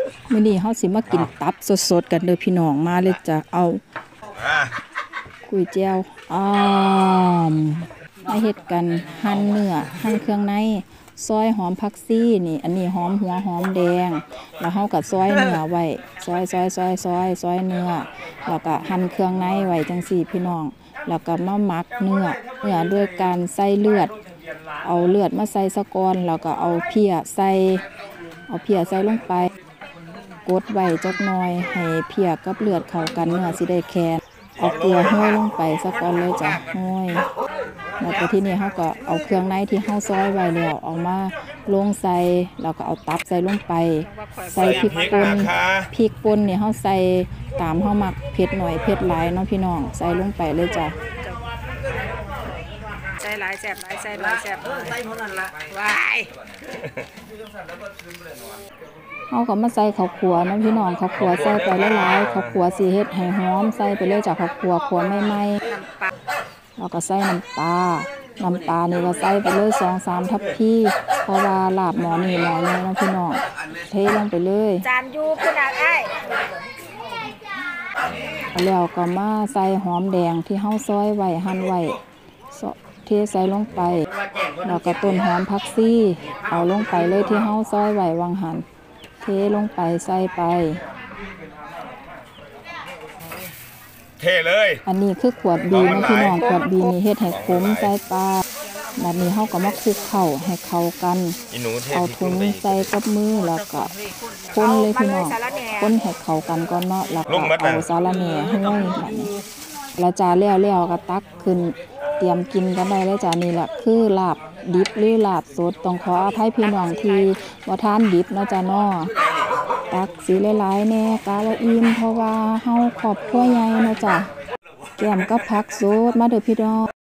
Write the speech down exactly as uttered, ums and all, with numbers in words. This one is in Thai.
มื้อนี้เฮาสิมากินตับสดๆกันเด้อพี่น้องมาเลยจ้ะเอาคุยเจียวอ้อมมาเฮ็ดกันหั่นเนื้อหั่นเครื่องในซอยหอมผักชีนี่อันนี้หอมหัวหอมแดงแล้วเฮาก็ซอยเนื้อไว้ซอยๆๆๆซอยเนื้อแล้วก็หั่นเครื่องในไว้จังซี่พี่น้องแล้วก็มาหมักเนื้อเนื้อด้วยการใส่เลือดเอาเลือดมาใส่ซะก่อนแล้วก็เอาเพียใส่เอาเพียใส่ลงไปกดไว้จักหน่อยให้เพียกับเลือดเข้ากันเนื้อสิได้แข็งเอาเกลือห้อยลงไปซะก่อนเลยจ้ะห้อยแล้วก็ที่นี่เฮาก็เอาเครื่องในที่เฮาซอยไว้แล้วเอามาลงใส่แล้วก็เอาตับใส่ลงไปใส่พริกป่นพริกป่นนี่เฮาใส่ตามเฮามักเผ็ดหน่อยเผ็ดหลายเนาะพี่น้องใส่ลงไปเลยจ้ะใส่หลายแซ่บหลายใส่หลายแซ่บใส่หมดนั่นล่ะวายเฮาก็มาใส่ข้าวคั่วเนาะพี่น้องข้าวคั่วใส่ไปหลายๆข้าวคั่วสิเฮ็ดให้หอมใส่ไปเลยจ้ะข้าวคั่วคั่วใหม่ๆแล้วก็ใส่น้ำปลาน้ำปลานี่ก็ใส่ไปเลย สองสาม ทัพพีเพราะว่าลาบหม้อนี่หม้อใหญ่เนาะพี่น้องเทลงไปเลยจานอยู่ขนาดอ้ายแล้วก็มาใส่หอมแดงที่เฮาซอยไว้หั่นไว้เทใส่ลงไปแล้วก็ต้นหอมผักชีเอาลงไปเลยที่เฮาซอยไว้วางหั่นเทลงไปใส่ไปเทเลยอันนี้คือขวดบีนะพี่น้องขวดบีนี่เฮ็ดให้ขมใส่ปลาแบบนี้เฮาก็มาคลุกเข้าให้เข้ากันเอาถุงใส่กับมือแล้วก็คนเลยพี่น้องคนให้เข้ากันก่อนเนาะแล้วก็เอาสาระแหน่ห้อยแบบนี้แล้วจาแล้วๆก็ตักขึ้นเตรียมกินกันได้เลยจ้านี่แหละคือลาบดิบหรือลาบสดต้องขออภัยพี่น้องที่บ่ทานดิบเนาะจ้าเนาะตักสีหลายๆแน่กะละอิ่มเพราะว่าเฮาครอบครัวใหญ่เนาะจ้ะแก้มกับผักสดมาเด้อพี่น้อง